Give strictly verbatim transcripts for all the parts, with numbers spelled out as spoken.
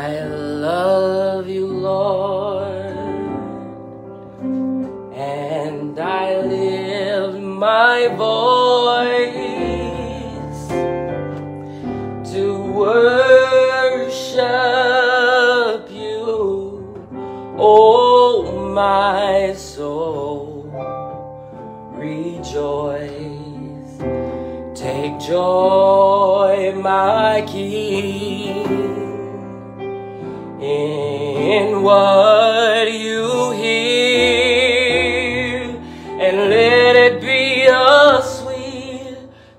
I love you, Lord, and I lift my voice to worship you, oh my soul, rejoice. Take joy, my King, in what you hear, and let it be a sweet,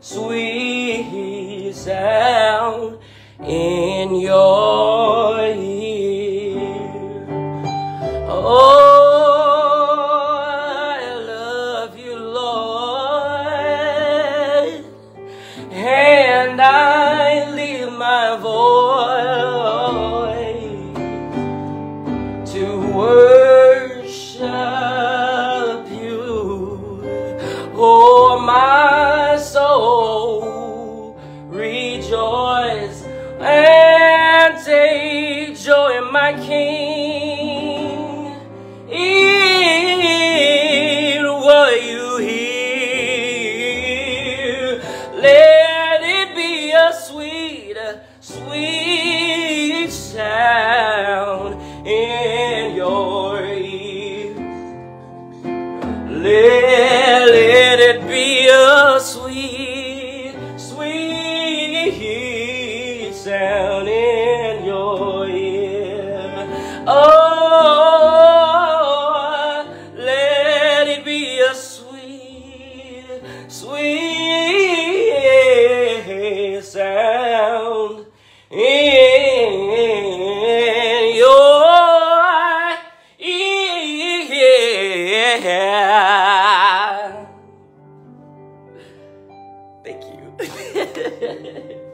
sweet sound in your ear. Oh, I love you, Lord, and I lift my voice to worship you, oh my soul, rejoice, and take joy in my King, in what you hear. Let it be a sweet, sweet sound in your ears. Let, let it be a sweet, sweet sound in your ear. Oh, let it be a sweet, sweet sound in your ear. Thank you.